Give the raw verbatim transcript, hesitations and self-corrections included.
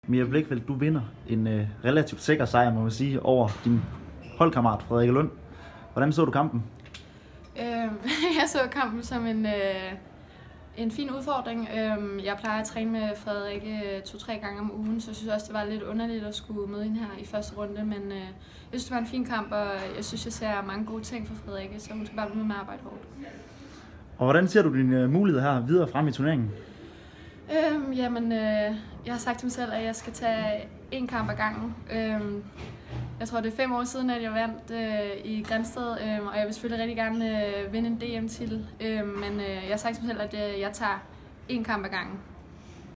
Mia Blichfeldt, du vinder en øh, relativt sikker sejr, må man sige, over din holdkammerat Frederikke Lund. Hvordan så du kampen? Øh, jeg så kampen som en, øh, en fin udfordring. Øh, jeg plejer at træne med Frederikke to-tre gange om ugen, så jeg synes også, det var lidt underligt at skulle møde hende her i første runde. Men øh, jeg synes, det var en fin kamp, og jeg synes, jeg ser mange gode ting fra Frederikke, så hun skal bare blive med at arbejde hårdt. Og hvordan ser du dine muligheder her videre frem i turneringen? Øhm, jamen, øh, jeg har sagt til mig selv, at jeg skal tage en kamp ad gangen. Øhm, jeg tror, det er fem år siden, at jeg vandt øh, i Grænsted, øh, og jeg vil selvfølgelig rigtig gerne øh, vinde en D M-titel. Øh, men øh, jeg har sagt til mig selv, at øh, jeg tager en kamp ad gangen.